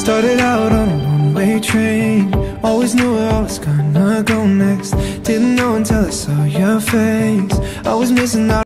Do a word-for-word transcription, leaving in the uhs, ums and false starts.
Started out on a one-way train, always knew where I was gonna go next. Didn't know until I saw your face, I was missing out.